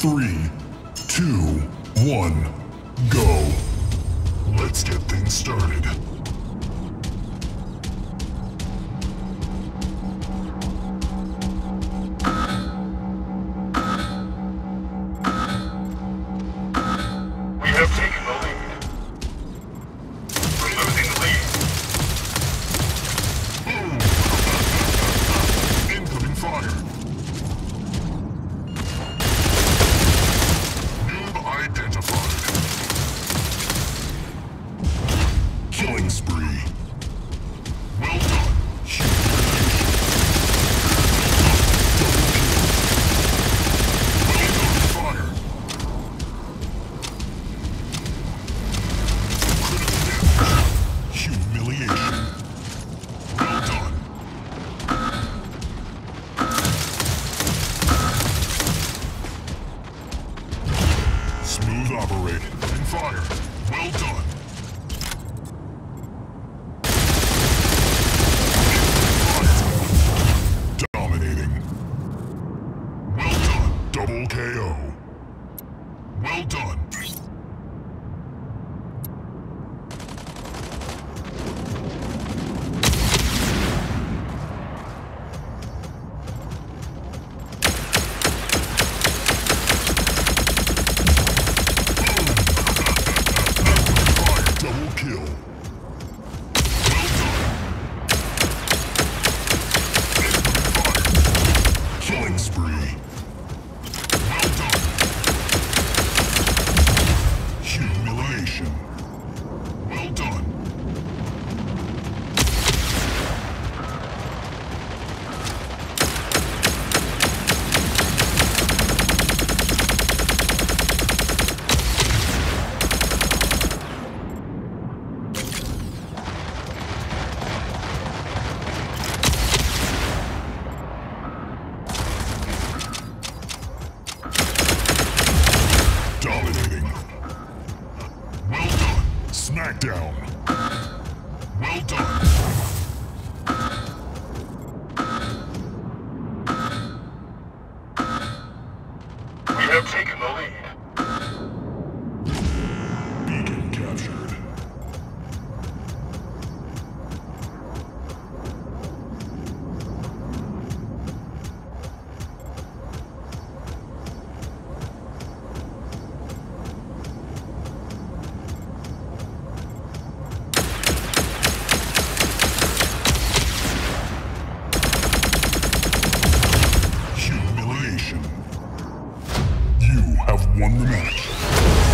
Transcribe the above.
3, 2, 1, go. Let's get things started. We have taken the lead. We're losing the lead. Boom! Incoming fire. Noob identified. Killing spree. Well done. Humiliation. Well done. Smooth operate. And fire. Well done. Dominating. Well done. Double KO. Well done. Double kill. Well done. Killing spree. Well done. Humiliation. Well done. Dominating. Well done. Smackdown. Well done. We have taken the lead. Beacon captured. Humiliation. You have won the match.